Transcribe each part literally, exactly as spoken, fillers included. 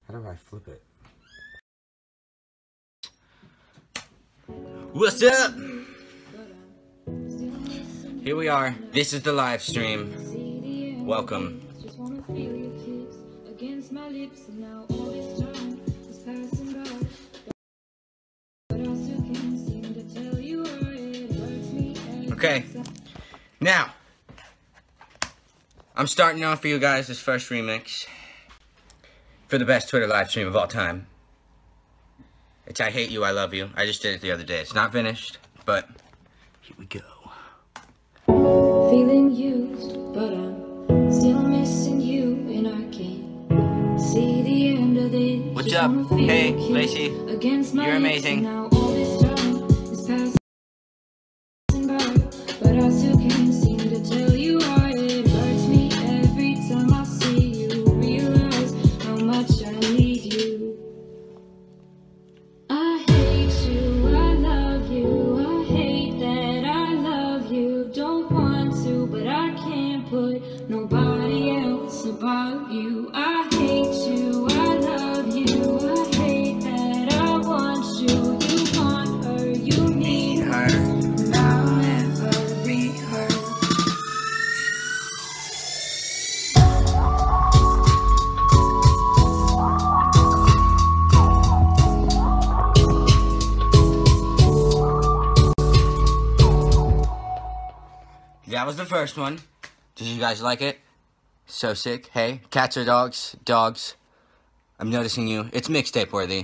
How do I flip it? What's up? Here we are. This is the live stream. Welcome. Okay. Now, I'm starting off for you guys this first remix for the best Twitter live stream of all time. It's I Hate You, I Love You. I just did it the other day. It's not finished, but here we go. Feeling used, but I'm still missing you, and I can't see the end of it. What's up? Hey, Lacey. You're amazing. Now all this time is passing by, but I still can't seem to tell you why it hurts me every time I see you. Realize how much I need you. I hate you, I love you, I hate that I love you. Don't want to, but I can't put nobody else above you. I hate you, I love you, I hate that I want you. You want her, you need her, and I'll never be her. That was the first one. Did you guys like it? So sick. Hey, cats or dogs? Dogs. I'm noticing you. It's mixtape worthy.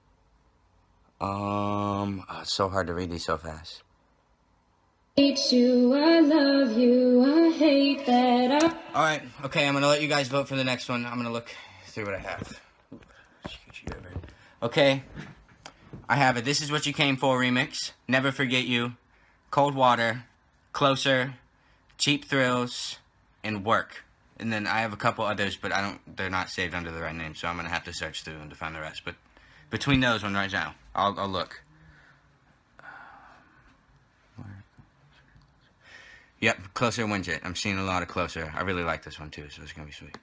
Um, oh, it's so hard to read these so fast. Hate you, I love you, I hate that I... Alright, okay, I'm gonna let you guys vote for the next one. I'm gonna look through what I have. Scoot you over. Okay, I have it. This Is What You Came For remix. Never Forget You. Cold Water. Closer. Cheap Thrills. And Work. And then I have a couple others, but I don't. They're not saved under the right name, so I'm gonna have to search through them to find the rest. But between those one right now, I'll, I'll look. Yep, Closer wins it. I'm seeing a lot of Closer. I really like this one too, so it's gonna be sweet.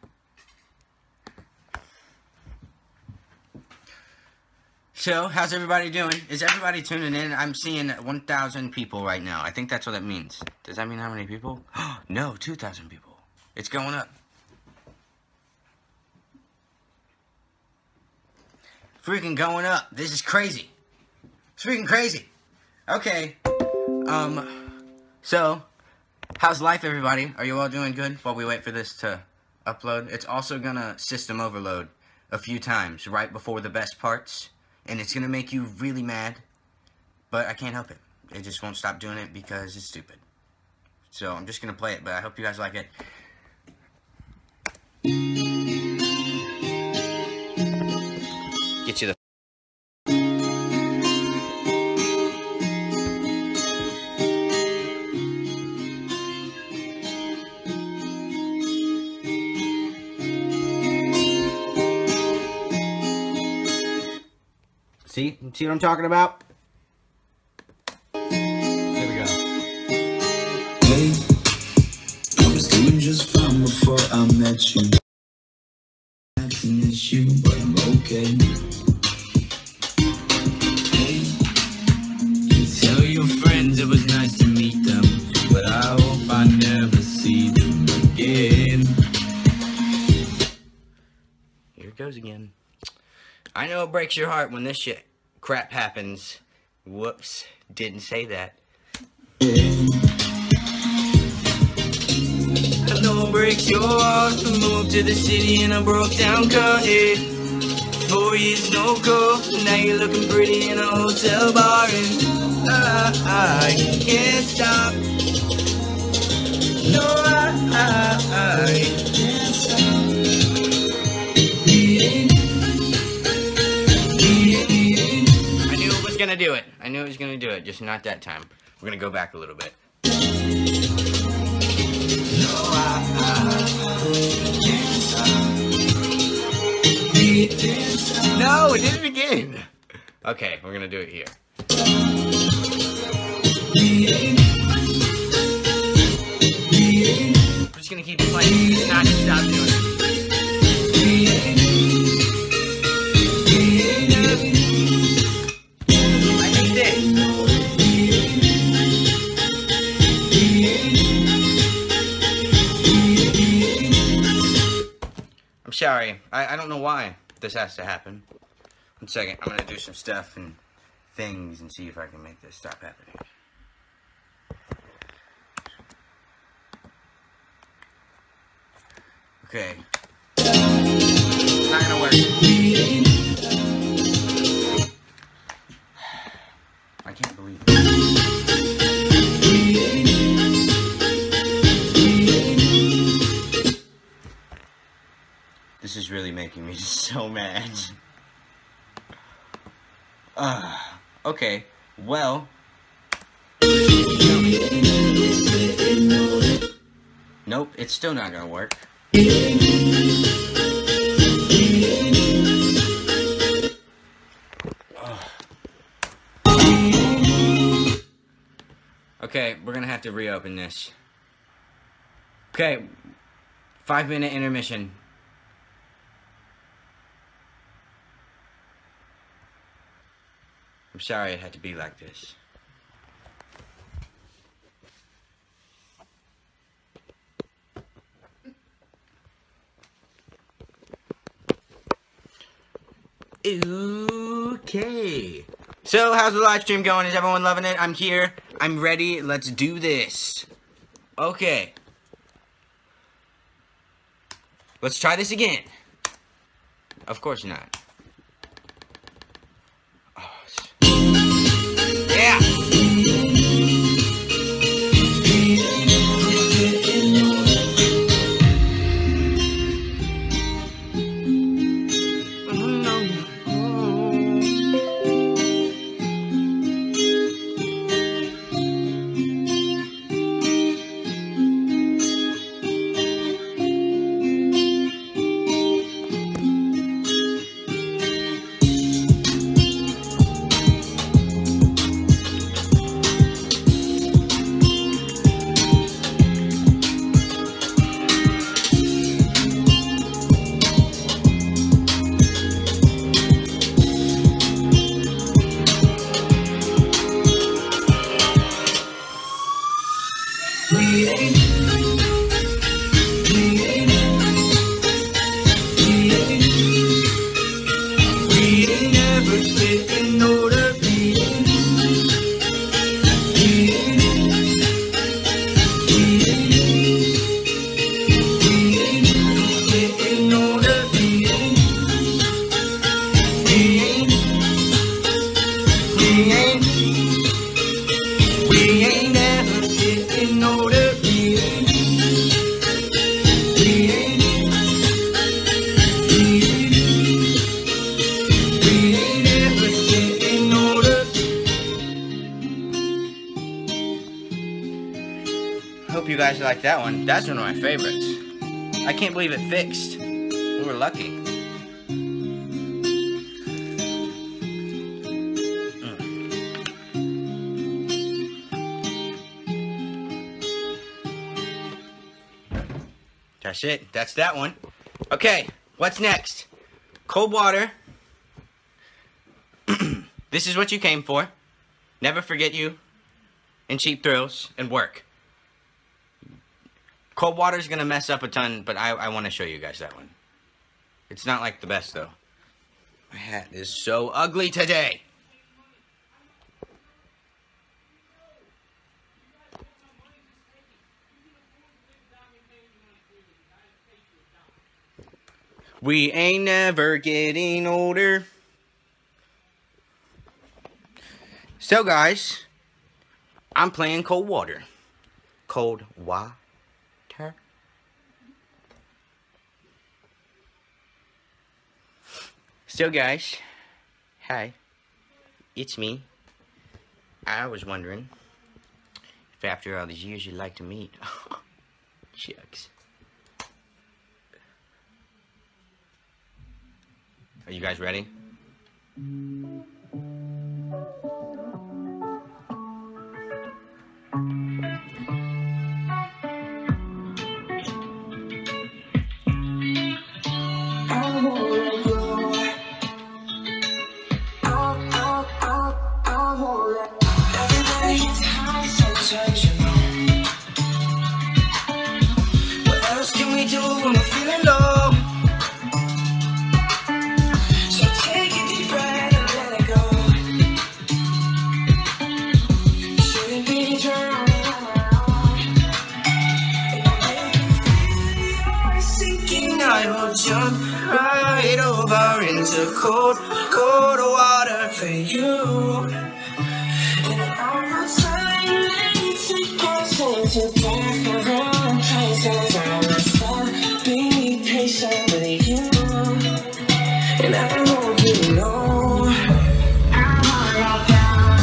So, how's everybody doing? Is everybody tuning in? I'm seeing one thousand people right now. I think that's what that means. Does that mean how many people? No, two thousand people. It's going up. Freaking going up. This is crazy. It's freaking crazy. Okay. Um, so, how's life, everybody? Are you all doing good while we wait for this to upload? It's also gonna system overload a few times right before the best parts. And it's gonna make you really mad. But I can't help it. It just won't stop doing it because it's stupid. So, I'm just gonna play it, but I hope you guys like it. Get you the See? See what I'm talking about? There we go. Hey, I was doing just fine before I met you. That's an issue, but I'm okay. Hey, you tell your friends it was nice to meet them, but I hope I never see them again. Here it goes again. I know it breaks your heart when this shit crap happens. Whoops, didn't say that. I know it breaks your heart to move to the city in a broke down car. Yeah. Four years no call, now you're looking pretty in a hotel bar, and I, I can't stop. No, I, I, I can't stop. I knew it was gonna do it. I knew it was gonna do it, just not that time. We're gonna go back a little bit. No, it did it again. Okay, we're gonna do it here. We're just gonna keep it playing. It's not to stop doing it. why this has to happen. One second, I'm gonna do some stuff and things and see if I can make this stop happening. Okay. It's not gonna work. I can't believe it. This is really making me so mad. Uh, okay, well. Nope, it's still not gonna work. Okay, we're gonna have to reopen this. Okay, five minute intermission. I'm sorry it had to be like this. Okay. So, how's the live stream going? Is everyone loving it? I'm here. I'm ready. Let's do this. Okay. Let's try this again. Of course not. Oh, yeah. Hope you guys like that one. That's one of my favorites. I can't believe it fixed. We were lucky. Mm. That's it. That's that one. Okay, what's next? Cold water. This is what you came for. Never forget you. And cheap thrills and work. Cold water is going to mess up a ton, but I, I want to show you guys that one. It's not like the best, though. My hat is so ugly today. We ain't never getting older. So, guys, I'm playing cold water. Cold water. So guys, hi, it's me. I was wondering if after all these years you'd like to meet. Shucks. Are you guys ready? What else can we do when we're feeling low? into cold, cold water for you. And over time, it goes into different places. I must be patient with you. And I hope you know I'm all about.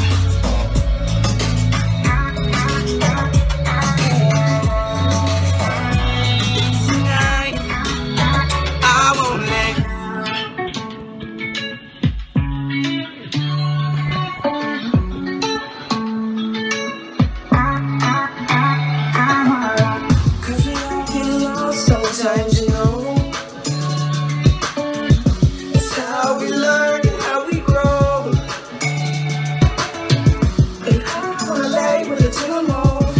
Tonight, I won't let cause we all get lost sometimes, you know. How we learn and how we grow. And I wanna lay with a two-more.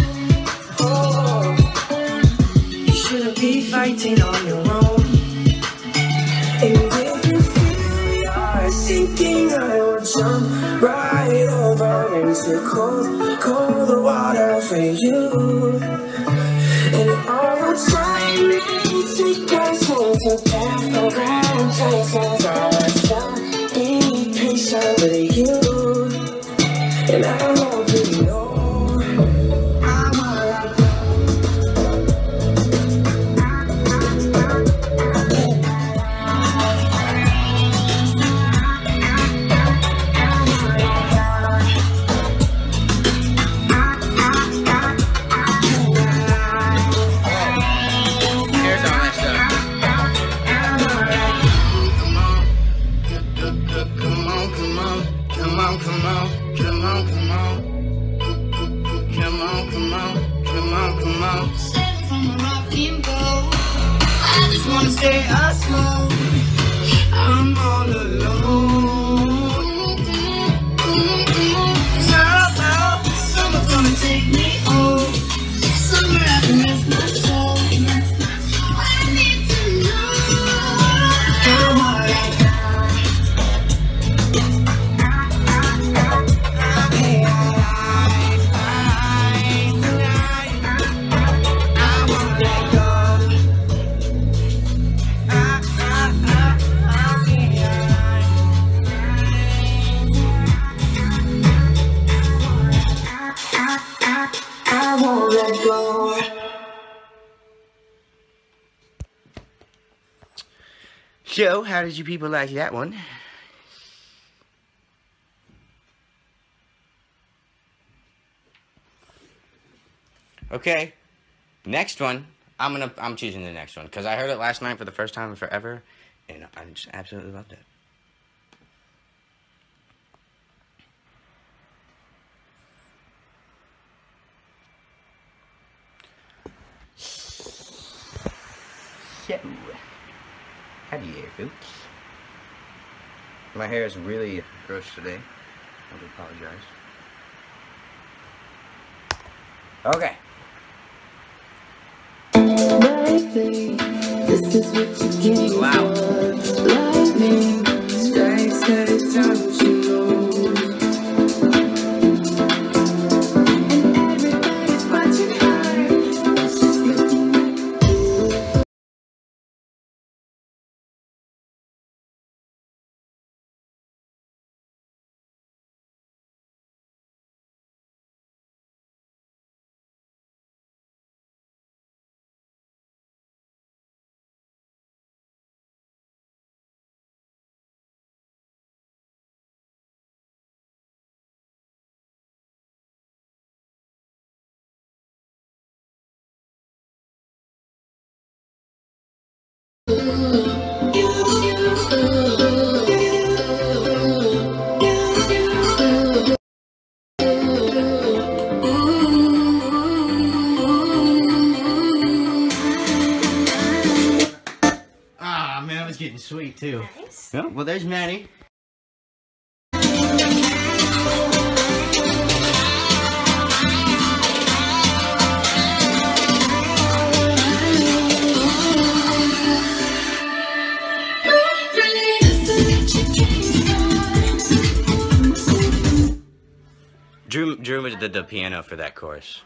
Oh, you shouldn't be fighting on your own. And if you feel you're sinking, I will jump right over into cold, cold water for you. And over time, it goes into different places. I was be patient with you. And I hope you know I'm all Here's all that stuff. Come on, come on, come on, come on, come on, come on, come on, come on, come on, come on. Step from a rocky boat. I just wanna stay up slow. I'm all alone. Somehow, someone's gonna take me home. Summer happiness, my soul. I need to know. I'm alright. I'll be alright, fine tonight. I won't let go. I, I, I, I'll be alright. I won't let go. So, how did you people like that one? Okay, next one. I'm gonna. I'm choosing the next one because I heard it last night for the first time in forever, and I just absolutely loved it. So, howdy there, folks. My hair is really gross today. I do apologize. Okay. Baby, this is what you came Wow. for. Lightning strikes every time she moves. And everybody's watching her. She's looking at you. Ah, man, it was getting sweet too. Nice. Oh, well, there's Maddie. Drew, Drew did the piano for that chorus.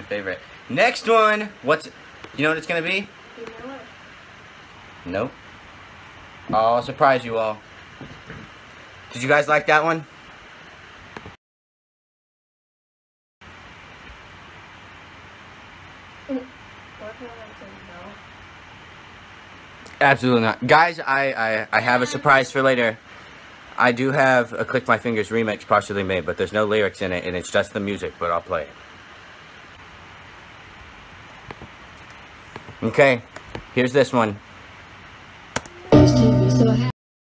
favorite. Next one, what's, you know what it's gonna be? You know what? Nope. I'll surprise you all. Did you guys like that one? What can I say no? Absolutely not. Guys, I, I, I have a surprise for later. I do have a Click My Fingers remix partially made, but there's no lyrics in it, and it's just the music, but I'll play it. Okay, here's this one. Used to be so happy.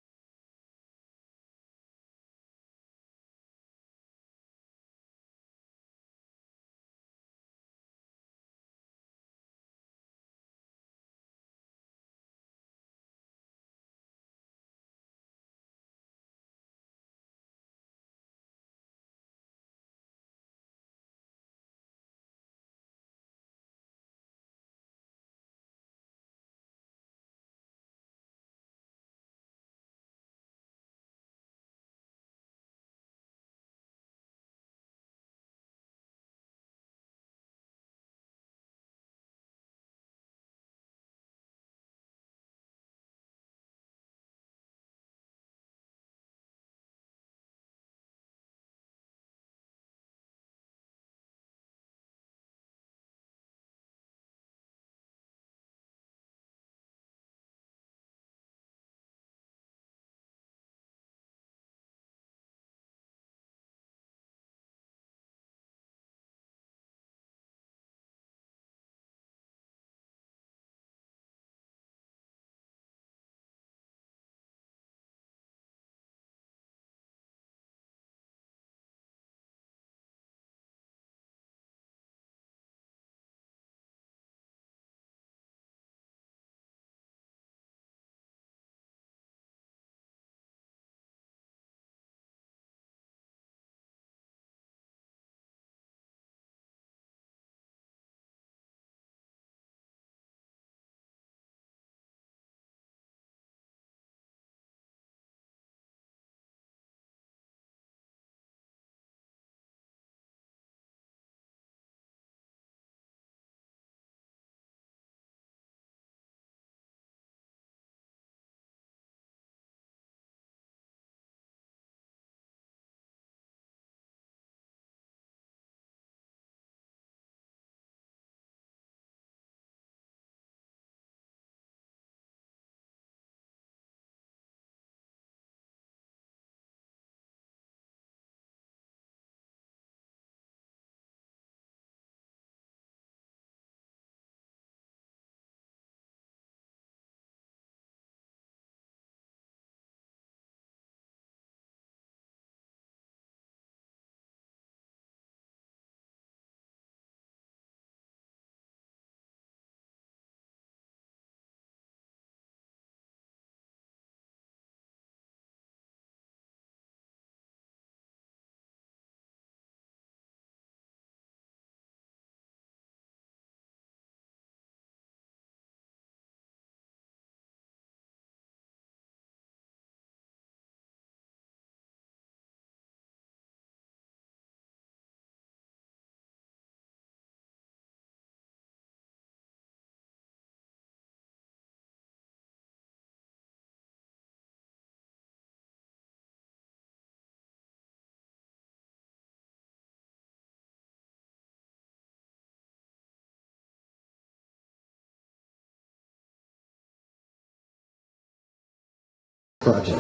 Project.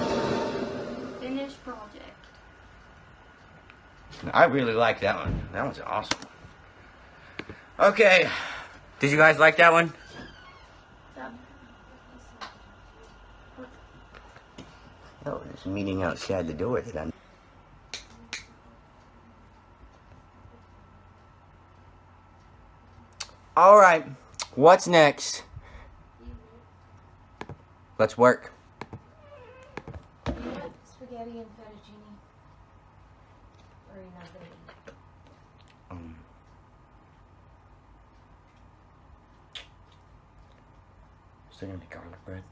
Finished project. I really like that one. That one's awesome. Okay, did you guys like that one? Oh, there's a meeting outside the door that I'm... Alright, what's next? Let's work. Spaghetti and fettuccine. Or you're not gonna eat. Um, is there gonna be garlic bread?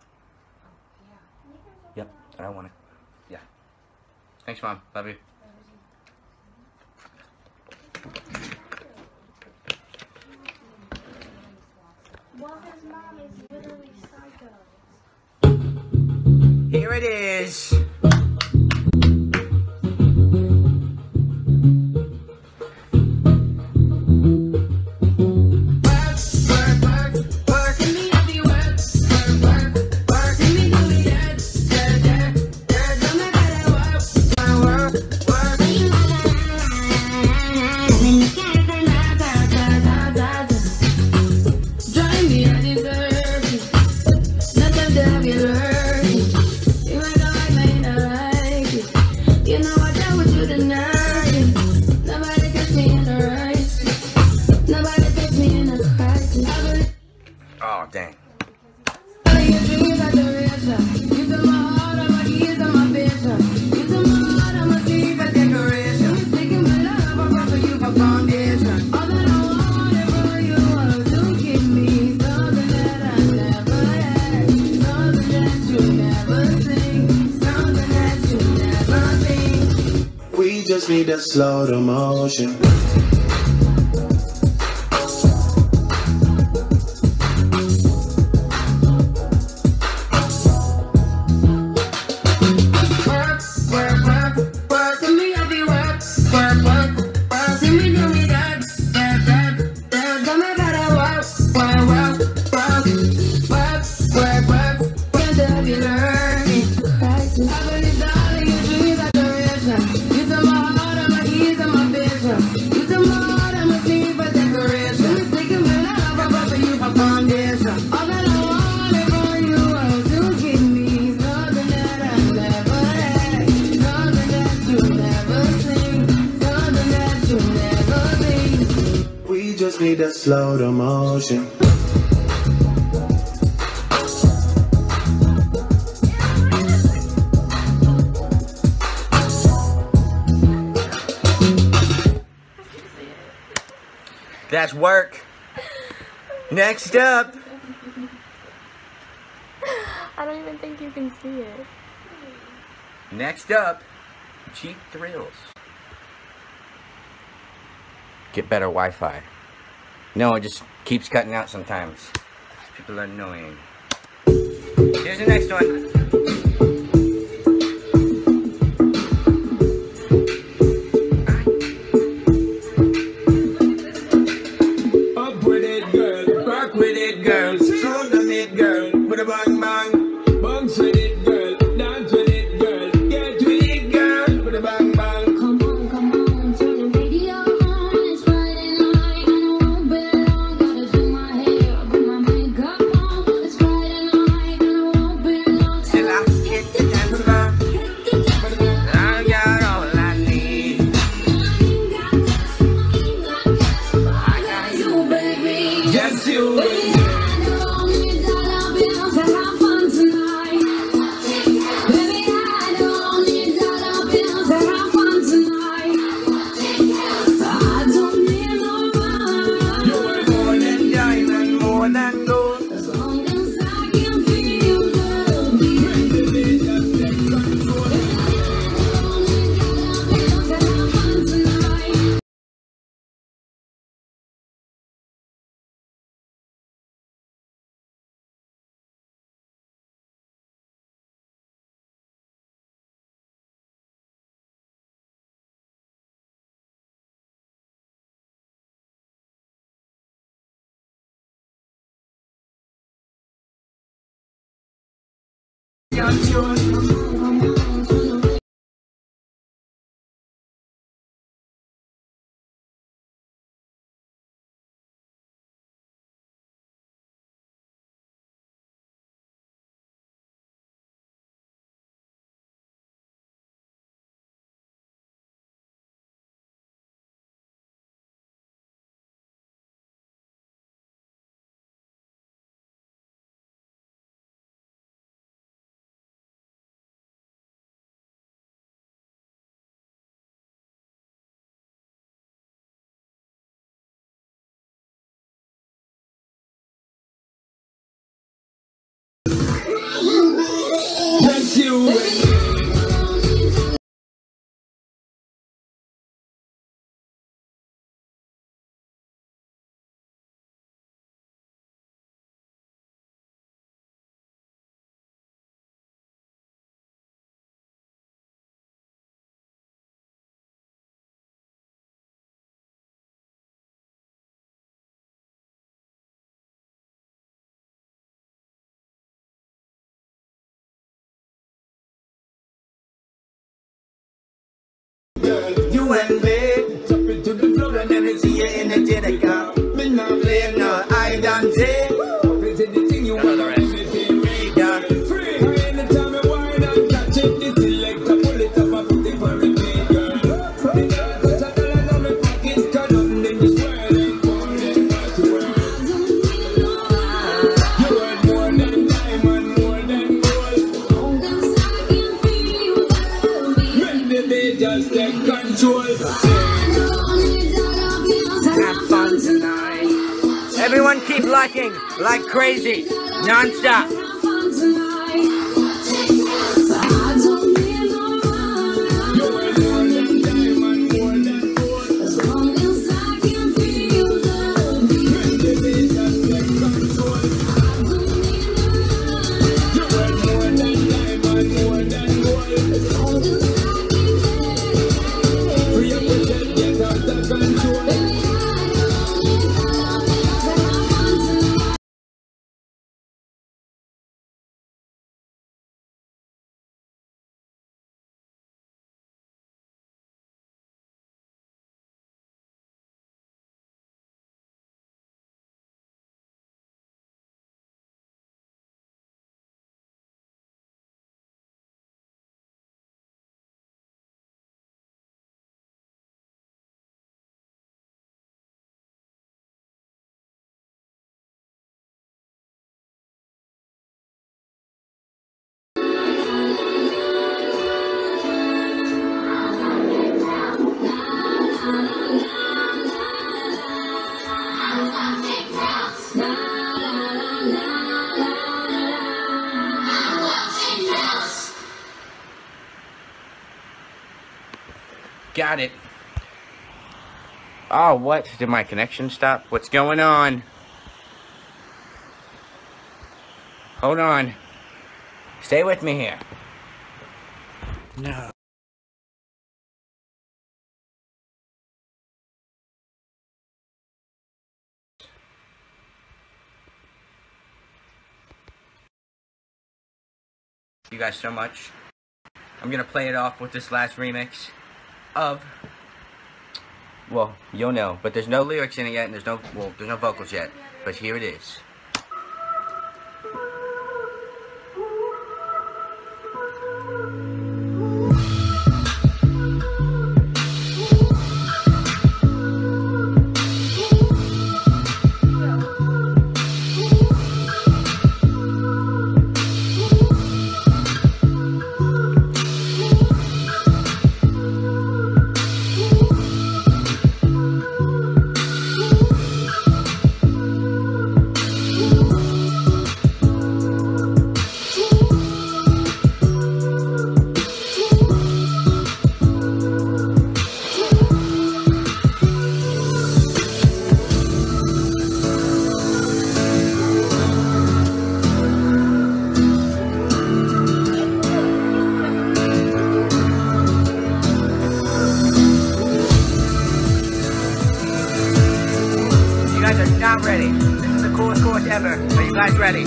Yeah. Yep, I want it. Yeah. Thanks, Mom. Love you. mom is literally psycho. Here it is. Oh, dang. We just need to slow the motion. We just need to slow the motion. That's work. Next up. I don't even think you can see it. Next up, Cheap Thrills. Get better Wi-Fi. No, it just keeps cutting out sometimes. People are annoying. Here's the next one. Up with it, girl. Rock with it, girl. Stroll on it, girl. With a bang bang. Bounce with it, girl. Dance with it, girl. Get with it, girl. With a bang bang. Come on, come on, turn the radio on. It's Friday night and I won't be long. Gotta do my hair, put my makeup on. It's Friday night and I won't be long. Till I hit the dance floor. Hit the dance floor. I got all I need. I ain't got cash, I ain't got cash, but I got you, baby. Just you. Baby, I don't need dollar bills to have fun tonight. Baby, I don't need dollar bills to have fun tonight. I don't need no money. You are more than diamond, more than gold. As long as I can feel good. Baby, just take control. I don't need dollar bills to have fun tonight. Can't you? energy they got. Me not play no identity. Another rest. Yeah. Just take control. Have fun tonight. Everyone keep liking like crazy, non-stop. Got it. Oh, what? Did my connection stop? What's going on? Hold on. Stay with me here. No. You guys so much. I'm gonna play it off with this last remix of, well, you'll know, but there's no lyrics in it yet, and there's no, well, there's no vocals yet, but here it is. Not ready. This is the coolest course ever. Are you guys ready?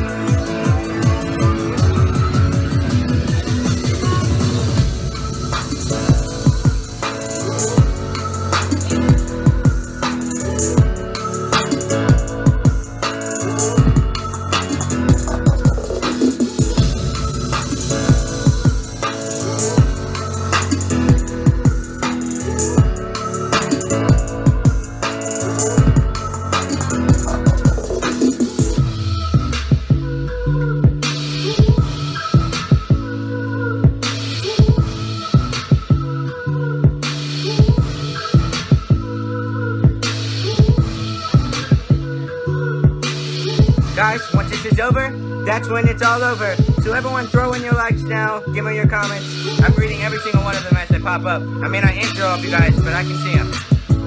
Guys, once this is over, that's when it's all over. So everyone throw in your likes now, give me your comments. I'm reading every single one of them as they pop up. I may not answer all of you guys, but I can see them.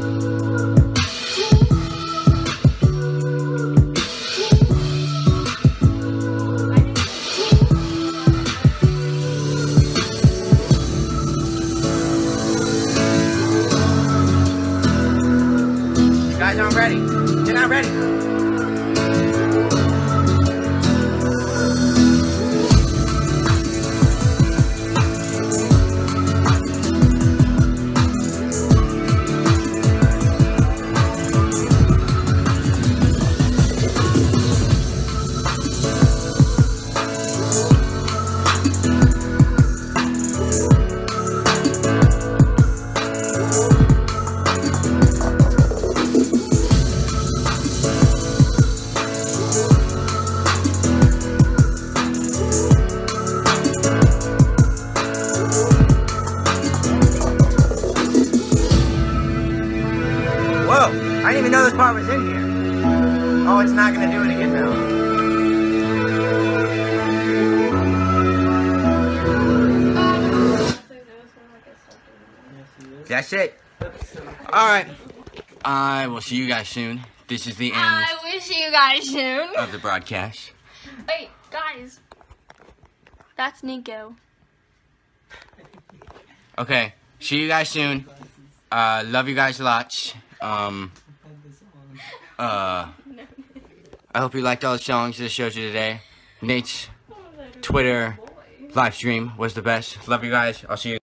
You guys aren't ready. You're not ready. I didn't even know this part was in here. Oh, it's not gonna do it again now. That's it. Alright. I will see you guys soon. This is the end I will see you guys soon. of the broadcast. Wait, guys. That's Nico. Okay. See you guys soon. Uh, love you guys lots. Um, uh, I hope you liked all the songs that showed you today. Nate's Twitter live stream was the best. Love you guys. I'll see you.